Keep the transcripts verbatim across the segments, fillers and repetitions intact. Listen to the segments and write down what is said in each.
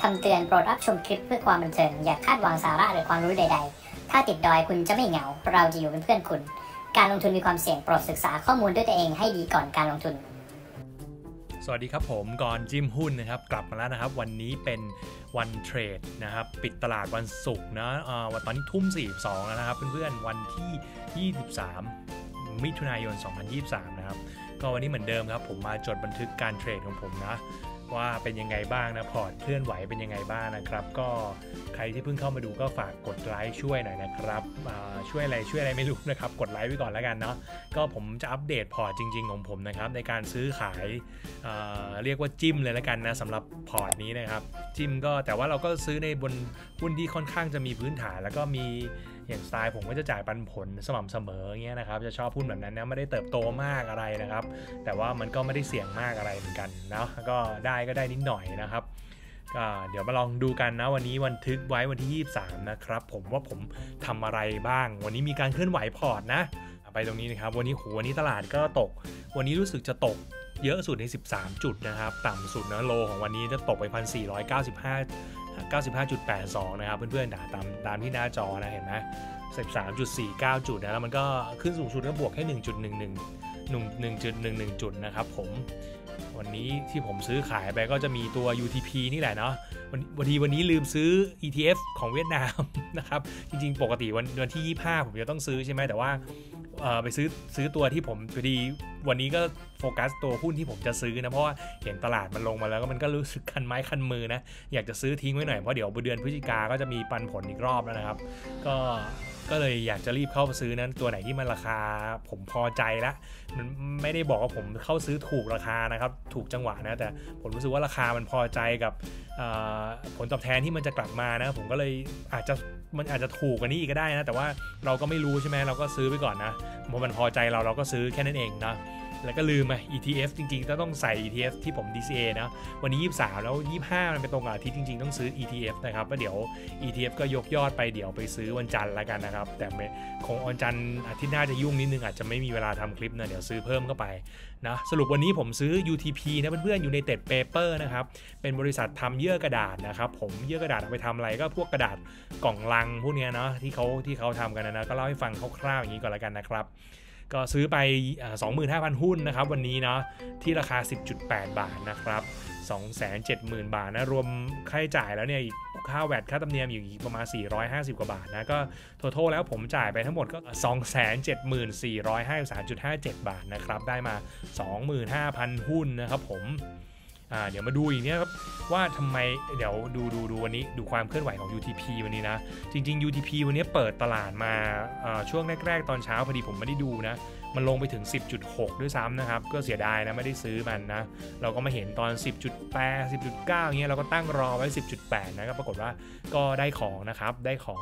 ำเตือนโปรดรับชมคลิปเพื่อความบันเทิงอย่าคาดหวังสาระหรือความรู้ใดๆถ้าติดดอยคุณจะไม่เหงาเราจะอยู่เป็นเพื่อนคุณการลงทุนมีความเสี่ยงโปรดศึกษาข้อมูลด้วยตัวเองให้ดีก่อนการลงทุนสวัสดีครับผมกรจิ้มหุ้นนะครับกลับมาแล้วนะครับวันนี้เป็นวันเทรดนะครับปิดตลาดวันศุกร์นะวันตอนนี้ทุ่มสี่สิบสองแล้วนะครับเพื่อนๆวันที่ยี่สิบสามมิถุนายนสองพันยี่สิบสามนะครับก็วันนี้เหมือนเดิมครับผมมาจดบันทึกการเทรดของผมนะว่าเป็นยังไงบ้างนะพอร์ตเคลื่อนไหวเป็นยังไงบ้างนะครับก็ใครที่เพิ่งเข้ามาดูก็ฝากกดไลค์ช่วยหน่อยนะครับช่วยอะไรช่วยอะไรไม่รู้นะครับกดไลค์ไว้ก่อนแล้วกันเนาะก็ผมจะอัปเดตพอร์ตจริงๆของผมนะครับในการซื้อขายเอ่อเรียกว่าจิ้มเลยแล้วกันนะสำหรับพอร์ตนี้นะครับจิ้มก็แต่ว่าเราก็ซื้อในบนหุ้นที่ค่อนข้างจะมีพื้นฐานแล้วก็มีอย่างสไตล์ผมก็จะจ่ายปันผลสม่ำเสมอเงี้ยนะครับจะชอบหุ้นแบบนั้นนะไม่ได้เติบโตมากอะไรนะครับแต่ว่ามันก็ไม่ได้เสี่ยงมากอะไรเหมือนกันนะก็ได้ก็ได้นิดหน่อยนะครับก็เดี๋ยวมาลองดูกันนะวันนี้วันทึกไว้วันที่ยี่สิบสามนะครับผมว่าผมทำอะไรบ้างวันนี้มีการเคลื่อนไหวพอร์ตนะไปตรงนี้นะครับวันนี้โหวันนี้ตลาดก็ตกวันนี้รู้สึกจะตกเยอะสุดในสิบสามจุดนะครับต่ำสุดนะโลของวันนี้จะตกไป หนึ่งพันสี่ร้อยเก้าสิบห้า เก้าสิบห้าจุดแปดสอง นะครับเพื่อนๆตามตามที่หน้าจอนะเห็นไหม สิบสามจุดสี่เก้า จุดนะแล้วมันก็ขึ้นสูงสุดก็บวกแค่ หนึ่งจุดหนึ่งหนึ่ง หนึ่งจุดหนึ่งหนึ่ง จุดนะครับผมวันนี้ที่ผมซื้อขายไปก็จะมีตัว ยู ที พี นี่แหละเนาะวันวันทีวันนี้ลืมซื้อ อี ที เอฟ ของเวียดนามนะครับจริงๆปกติวันวันที่ยี่สิบห้าผมจะต้องซื้อใช่ไหมแต่ว่าเอ่อไปซื้อซื้อตัวที่ผมพอดีวันนี้ก็โฟกัสตัวหุ้นที่ผมจะซื้อนะเพราะว่าเห็นตลาดมันลงมาแล้วก็มันก็รู้สึกคันไม้คันมือนะอยากจะซื้อทิ้งไว้หน่อยเพราะเดี๋ยวเดือนพฤศจิกาก็จะมีปันผลอีกรอบแล้วนะครับก็ก็เลยอยากจะรีบเข้าไปซื้อนั้นตัวไหนที่มันราคาผมพอใจละมันไม่ได้บอกว่าผมเข้าซื้อถูกราคานะครับถูกจังหวะนะแต่ผมรู้สึกว่าราคามันพอใจกับผลตอบแทนที่มันจะกลับมานะผมก็เลยอาจจะมันอาจจะถูกกว่านี้อีกก็ได้นะแต่ว่าเราก็ไม่รู้ใช่ไหมเราก็ซื้อไปก่อนนะพอมันพอใจเราเราก็ซื้อแค่นั้นเองนะแล้วก็ลืมไป อี ที เอฟ จริงๆต้องใส่ อี ที เอฟ ที่ผม ดี ซี เอ นะวันนี้ยี่สิบสามแล้วยี่สิบห้ามันเป็นตรงกับอาทิตย์จริงๆต้องซื้อ อี ที เอฟ นะครับแล้วเดี๋ยว อี ที เอฟ ก็ยกยอดไปเดี๋ยวไปซื้อวันจันทร์แล้วกันนะครับแต่คงวันจันทร์อาทิตย์หน้าจะยุ่งนิดนึงอาจจะไม่มีเวลาทำคลิปนะเดี๋ยวซื้อเพิ่มเข้าไปนะสรุปวันนี้ผมซื้อ ยู ที พี นะเพื่อนๆ United Paper นะครับเป็นบริษัททำเยื่อกระดาษนะครับผมเยื่อกระดาษเอาไปทำอะไรก็พวกกระดาษกล่องลังพวกนี้เนาะที่เขาที่เขาทำกันนะก็เล่าให้ฟังคร่าวๆอย่างนี้ก่อนแล้วกันนะครับก็ซื้อไป สองหมื่นห้าพัน หุ้นนะครับวันนี้เนาะที่ราคา สิบจุดแปด บาทนะครับ สองแสนเจ็ดหมื่น บาทนะรวมค่าใช้จ่ายแล้วเนี่ยค่าแวตค่าธรรมเนียมอยู่อีกประมาณสี่ร้อยห้าสิบกว่าบาทนะก็ทั้งแล้วผมจ่ายไปทั้งหมดก็ สองแสนเจ็ดหมื่นสี่ร้อยห้าสิบสามจุดห้าเจ็ด บาทนะครับได้มา สองหมื่นห้าพัน หุ้นนะครับผมอ่าเดี๋ยวมาดูอีกเนี่ยครับว่าทำไมเดี๋ยวดูดูดูวันนี้ดูความเคลื่อนไหวของ ยู ที พี วันนี้นะจริงๆ ยู ที พี วันนี้เปิดตลาดมาช่วงแรกๆตอนเช้าพอดีผมไม่ได้ดูนะมันลงไปถึง สิบจุดหก ด้วยซ้ำนะครับก็เสียดายนะไม่ได้ซื้อมันนะเราก็มาเห็นตอน สิบจุดแปด สิบจุดเก้า อย่างเงี้ยเราก็ตั้งรอไว้ สิบจุดแปด นะก็ปรากฏว่าก็ได้ของนะครับได้ของ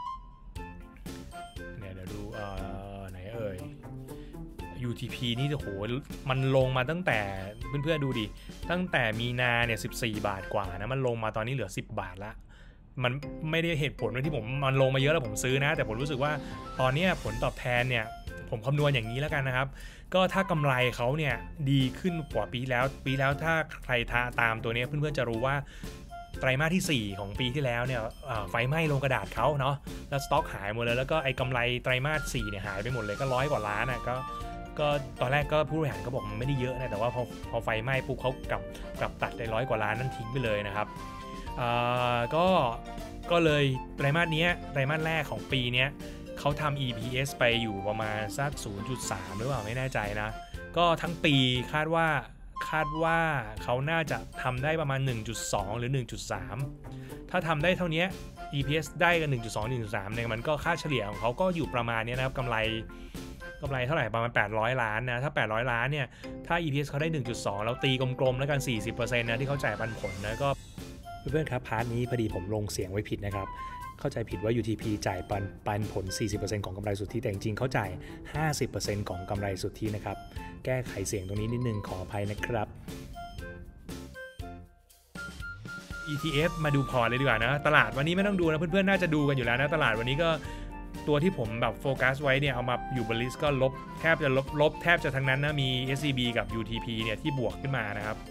เนี่ยเดี๋ยวดูเอ่อไหนเอ่ยยู ที พี นี่โอ้โหมันลงมาตั้งแต่เพื่อนๆดูดิตั้งแต่มีนาเนี่ยสิบสี่บาทกว่านะมันลงมาตอนนี้เหลือสิบบาทละมันไม่ได้เหตุผลว่าที่ผมมันลงมาเยอะแล้วผมซื้อนะแต่ผมรู้สึกว่าตอนนี้ผลตอบแทนเนี่ยผมคำนวณอย่างนี้แล้วกันนะครับก็ถ้ากำไรเขาเนี่ยดีขึ้นกว่าปีแล้วปีแล้วถ้าใครตามตัวนี้เพื่อนๆจะรู้ว่าไตรมาสที่สี่ของปีที่แล้วเนี่ยไฟไหม้ลงกระดาษเขาเนาะแล้วสต็อกหายหมดเลยแล้วก็ไอ้กำไรไตรมาสสี่เนี่ยหายไปหมดเลยก็ร้อยกว่าล้านอ่ะก็ก็ตอนแรกก็ผู้บริหารก็บอกมันไม่ได้เยอะนะแต่ว่าพอพอไฟไหม้ปุ๊บเขากลับกลับตัดได้ร้อยกว่าล้านนั่นทิ้งไปเลยนะครับก็ก็เลยไตรมาสนี้ไตรมาสแรกของปีนี้เขาทำ อี พี เอส ไปอยู่ประมาณสัก ศูนย์จุดสาม หรือเปล่าไม่แน่ใจนะก็ทั้งปีคาดว่าคาดว่าเขาน่าจะทำได้ประมาณ หนึ่งจุดสอง หรือ หนึ่งจุดสาม ถ้าทำได้เท่านี้ อี พี เอส ได้กัน หนึ่งจุดสอง หนึ่งจุดสาม เนี่ยมันก็ค่าเฉลี่ยของเขาก็อยู่ประมาณนี้นะครับกำไรกำไรเท่าไหร่ประมาณแปดร้อยล้านนะถ้าแปดร้อยล้านเนี่ยถ้า อี พี เอส เขาได้ หนึ่งจุดสอง แล้วตีกลมๆแล้วกัน สี่สิบเปอร์เซ็นต์ นะที่เขาจ่ายปันผลนะก็เพื่อนๆครับพาร์ทนี้พอดีผมลงเสียงไว้ผิดนะครับเข้าใจผิดว่า ยู ที พี จ่ายปันปันผล สี่สิบเปอร์เซ็นต์ ของกำไรสุทธิแต่จริงๆเขาจ่าย ห้าสิบเปอร์เซ็นต์ ของกำไรสุทธินะครับแก้ไขเสียงตรงนี้นิดนึงขออภัยนะครับ อี ที เอฟ มาดูพอร์ตเลยดีกว่านะตลาดวันนี้ไม่ต้องดูนะเพื่อนๆน่าจะดูกันอยู่แล้วนะตลาดวันนี้ก็ตัวที่ผมแบบโฟกัสไว้เนี่ยเอามาอยู่บนลิสต์ก็ลบแทบจะลบลบแทบจะทั้งนั้นนะมี เอส ซี บี กับ ยู ที พี เนี่ยที่บวกขึ้นมานะครับ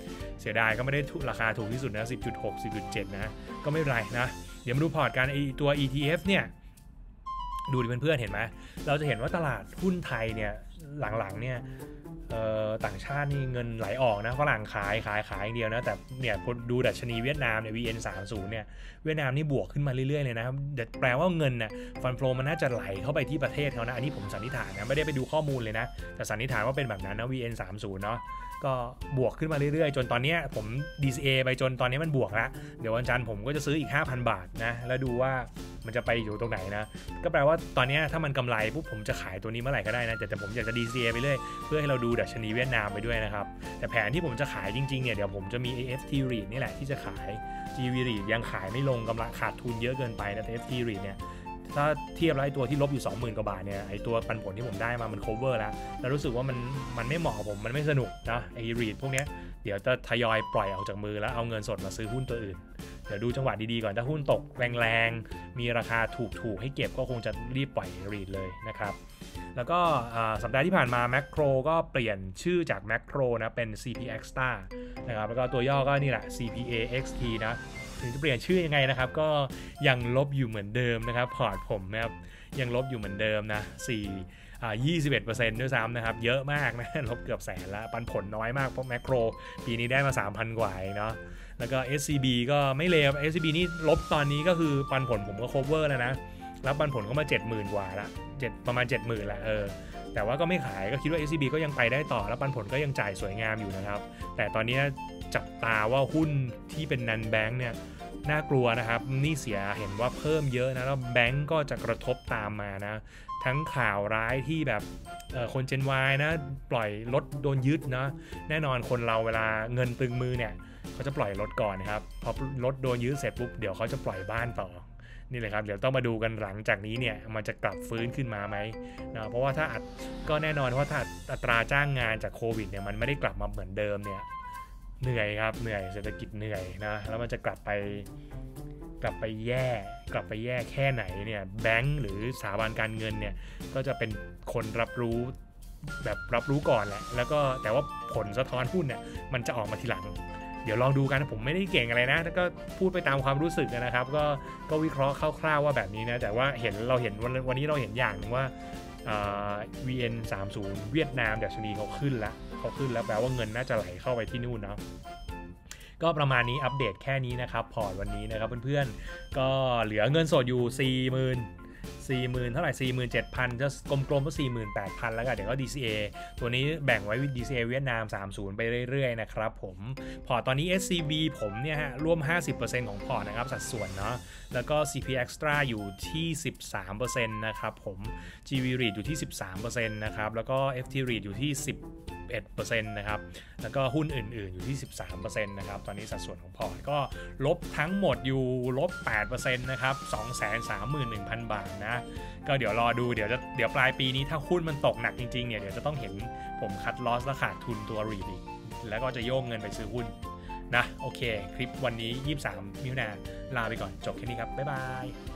เสียดายก็ไม่ได้ราคาถูกที่สุดนะ สิบจุดหก สิบจุดเจ็ด นะก็ไม่เป็นไรนะเดี๋ยวมาดูพอร์ตการไอตัว อี ที เอฟ เนี่ยดูดิเพื่อนๆเห็นไหมเราจะเห็นว่าตลาดหุ้นไทยเนี่ยหลังๆเนี่ยต่างชาตินี่เงินไหลออกนะฝรั่งขายขายขายอย่างเดียวนะแต่เนี่ยดูดัชนีเวียดนามเนี่ย วี เอ็น สามสิบ เนี่ยเวียดนามนี่บวกขึ้นมาเรื่อยๆเลยนะครับแปลว่าเงินน่ะฟันโฟลมันน่าจะไหลเข้าไปที่ประเทศเขานะอันนี้ผมสันนิษฐานนะไม่ได้ไปดูข้อมูลเลยนะแต่สันนิษฐานว่าเป็นแบบนั้นนะ วี เอ็น สามสิบ เนาะก็บวกขึ้นมาเรื่อยๆจนตอนนี้ผม ดี ซี เอ ไปจนตอนนี้มันบวกแล้วเดี๋ยววันจันทร์ผมก็จะซื้ออีก ห้าพัน บาทนะแล้วดูว่ามันจะไปอยู่ตรงไหนนะก็แปลว่าตอนนี้ถ้ามันกำไรปุ๊บผมจะขายตัวนี้เมื่อไหร่ก็ได้นะแต่แต่ผมอยากจะ ดี ซี เอ ไปเรื่อยเพื่อให้เราดูดัชนีเวียดนามไปด้วยนะครับแต่แผนที่ผมจะขายจริงๆเนี่ยเดี๋ยวผมจะมี เอ เอฟ ที รีท นี่แหละที่จะขาย จี วี รีท ยังขายไม่ลงกำลังขาดทุนเยอะเกินไปนะ เอ เอฟ ที รีท เนี่ยถ้าเทียบแล้วไอ้ตัวที่ลบอยู่ สองหมื่น กว่าบาทเนี่ยไอ้ตัวปันผลที่ผมได้มามัน cover แล้วแล้วรู้สึกว่ามันมันไม่เหมาะกับผมมันไม่สนุกนะไอ้ รีท พวกเนี้ยเดี๋ยวจะทยอยปล่อยออกจากมือแล้วเอาเงินสดมาซื้อหุ้นตัวอื่นเดี๋ยวดูจังหวะดีๆก่อนถ้าหุ้นตกแรงๆมีราคาถูกๆให้เก็บก็คงจะรีบปล่อย รีท เลยนะครับแล้วก็สัปดาห์ที่ผ่านมา Macro ก็เปลี่ยนชื่อจาก Macro นะเป็น ซี พี Extra นะครับแล้วก็ตัวย่อก็นี่แหละ ซี พี เอ เอ็กซ์ ที นะถึงจะเปลี่ยนชื่อยังไงนะครับก็ยังลบอยู่เหมือนเดิมนะครับพอร์ตผมนะครับยังลบอยู่เหมือนเดิมนะสี่อ่า ยี่สิบเอ็ดเปอร์เซ็นต์ ด้วยซ้ำนะครับเยอะมากนะลบเกือบแสนแล้วปันผลน้อยมากเพราะ Macro ปีนี้ได้มา สามพัน กว่าเองเนาะแล้วก็ เอส ซี บี ก็ไม่เลว เอส ซี บี นี่ลบตอนนี้ก็คือปันผลผมก็ cover แล้วนะแล้วปันผลก็มา เจ็ดหมื่น กว่าละ7ประมาณ เจ็ดหมื่น ละเออแต่ว่าก็ไม่ขายก็คิดว่า เอส ซี บี ก็ยังไปได้ต่อแล้วปันผลก็ยังจ่ายสวยงามอยู่นะครับแต่ตอนนี้จับตาว่าหุ้นที่เป็นนันแบงค์เนี่ยน่ากลัวนะครับนี่เสียเห็นว่าเพิ่มเยอะนะแล้วแบงก์ก็จะกระทบตามมานะทั้งข่าวร้ายที่แบบคน Gen Y นะปล่อยรถโดนยึดนะแน่นอนคนเราเวลาเงินตึงมือเนี่ยเขาจะปล่อยรถก่อนนะครับพอรถโดนยึดเสร็จปุ๊บเดี๋ยวเขาจะปล่อยบ้านต่อนี่เลยครับเดี๋ยวต้องมาดูกันหลังจากนี้เนี่ยมันจะกลับฟื้นขึ้นมาไหมนะเพราะว่าถ้าก็แน่นอนว่าถ้าอัตราจ้างงานจากโควิดเนี่ยมันไม่ได้กลับมาเหมือนเดิมเนี่ยเหนื่อยครับเหนื่อยเศรษฐกิจเหนื่อยนะแล้วมันจะกลับไปกลับไปแย่กลับไปแย่แค่ไหนเนี่ยแบงก์หรือสถาบันการเงินเนี่ยก็จะเป็นคนรับรู้แบบรับรู้ก่อนแหละแล้วก็แต่ว่าผลสะท้อนหุ้นเนี่ยมันจะออกมาทีหลังเดี๋ยวลองดูกันผมไม่ได้เก่งอะไรนะแล้วก็พูดไปตามความรู้สึกนะครับก็ก็วิเคราะห์คร่าวๆว่าแบบนี้นะแต่ว่าเห็นเราเห็นวันวันนี้เราเห็นอย่างนึงว่า วี เอ็น สามสิบ เวียดนามดัชนีเขาขึ้นแล้วเขาขึ้นแล้วแปลว่าเงินน่าจะไหลเข้าไปที่นู่นเนาะก็ประมาณนี้อัปเดตแค่นี้นะครับพอร์ตวันนี้นะครับเพื่อนๆก็เหลือเงินสดอยู่ สี่หมื่น สี่หมื่น เท่าไหร่ สี่หมื่นเจ็ดพัน จะกลมๆก็ สี่หมื่นแปดพัน แล้วกันเดี๋ยวก็ ดี ซี เอ ตัวนี้แบ่งไว้ ดี ซี เอ เวียดนามสามสิบไปเรื่อยๆนะครับผมพอร์ตตอนนี้ เอส ซี บี ผมเนี่ยฮะร่วม ห้าสิบเปอร์เซ็นต์ ของพอร์ตนะครับสัดส่วนเนาะแล้วก็ ซี พี Extra อยู่ที่ สิบสามเปอร์เซ็นต์ นะครับผม จี วี รีท อยู่ที่ สิบสามเปอร์เซ็นต์ นะครับแล้วก็ เอฟ ที รีท อยู่ที่ สิบเอ็ดเปอร์เซ็นต์ นะครับแล้วก็หุ้นอื่นๆอยู่ที่ สิบสามเปอร์เซ็นต์ นะครับตอนนี้สัดส่วนของพอร์ตก็ลบทั้งหมดอยู่ลบ แปดเปอร์เซ็นต์ นะครับ สองแสนสามหมื่นหนึ่งพัน บาทนะก็เดี๋ยวรอดูเดี๋ยวจะเดี๋ยวปลายปีนี้ถ้าหุ้นมันตกหนักจริงๆเนี่ยเดี๋ยวจะต้องเห็นผมคัดลอสและขาดทุนตัว รีท อีกแล้วก็จะโยกเงินไปซื้อหุ้นนะโอเคคลิปวันนี้ยี่สิบสามมิถุนายนลาไปก่อนจบแค่นี้ครับบ๊ายบาย